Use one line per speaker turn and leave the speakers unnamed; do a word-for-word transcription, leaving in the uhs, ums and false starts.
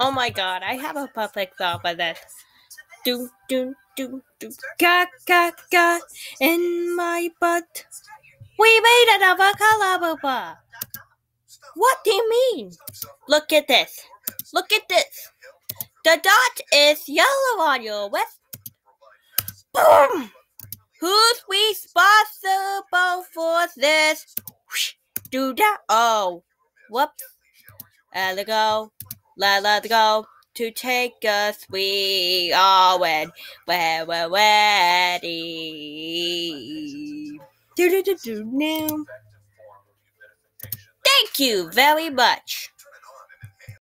Oh my god, I have a perfect thought for this. Do, do, do, do, ga, ga, ga, in my butt. We made another Kalababa. What do you mean? Look at this. Look at this. The dot is yellow on your west. Boom! Who's responsible for this? Do that. Oh, whoops. Let it go. Let, let it go. To take us, we are when, when we're ready. Do, do, do, do, do. Thank you very much.